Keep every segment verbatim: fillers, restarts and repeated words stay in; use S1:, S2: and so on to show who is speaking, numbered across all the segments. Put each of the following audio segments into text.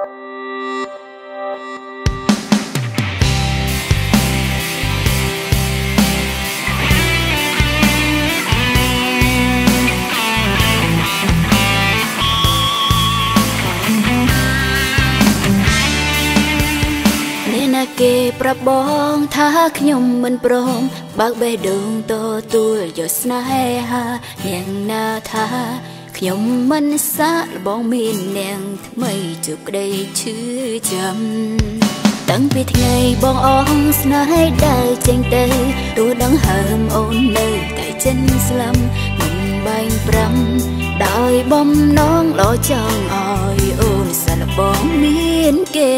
S1: គេប្រាប់បងថាខ្ញុំមិនព្រមបើកបេះដូងតទួលយកស្នេហានាងណាថាខ្ញុំមិនសាកល្បងមាននាងថ្មីជួបក្តីឈឺចាំតាំងពីថ្ងៃបងអងស្នេហ៍ដើរចេញទៅទោះដឹងហើមអូននៅតែចិនស្លាំមិនបែងប្រាំដោយបំណងលោចង់ឲ្យអូនសាកល្បងមានគេ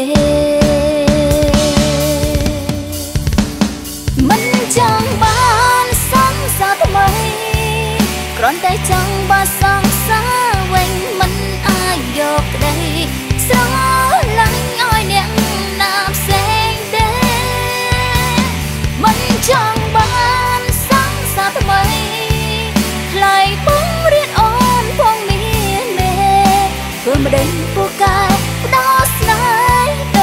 S1: ចង់បានសង្សារថ្មីគ្រាន់តែចង់បានសង្សារវិញមិនអាចយកក្តីស្រឡាញ់ឲ្យអ្នកណាផ្សេងទេមិនចង់បានសង្សារថ្មីថ្លៃបងរៀនអូនផងមានមេធ្វើមិនដឹងពូកែផ្ដោស្នេហ៍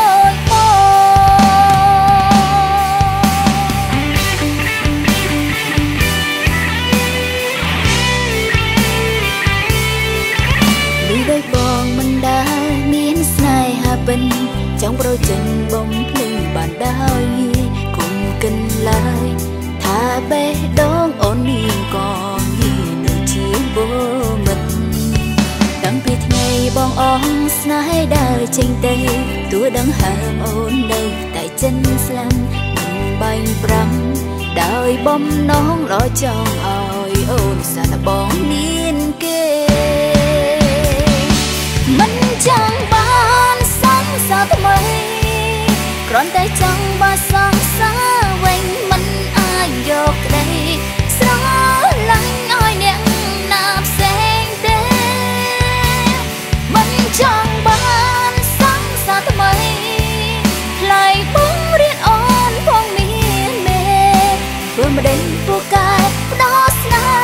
S1: ចង់ប្រជិនបំភ្លេងបានដោយគុំកិនឡើយថាបេះដូងអូននាងក៏មានដូចជាបូមិត្តតាំងពីថ្ងៃបងអងស្នេហ៍ដើរចេញទៅទោះដឹងហើមអូននៅតែចិនស្លាំមិនបែងប្រាំដោយបំណងលោចង់ឲ្យអូនសាកល្បងមានគេមិនចង់បានសង្សារថ្មីគ្រាន់តែចង់បានសង្សារវិញមិនអាចយកក្តីស្រឡាញ់ឲ្យអ្នកណាផ្សេងទេមិនចង់បានសង្សារថ្មីថ្លៃបងរៀនអូនផងមានមេធ្វើមិនដឹងពូកែផ្ដោស្នេហ៍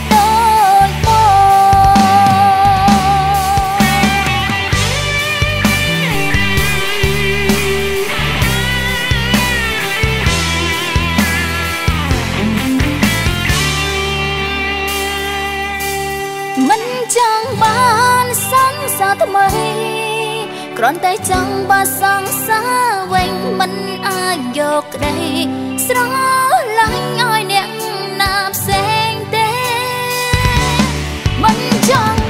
S1: ថ្មីគ្រាន់តែចង់បានសង្សារវិញមិនអាចយកក្តីស្រឡាញ់ឲ្យអ្នកណាផ្សេងទេមិនចង់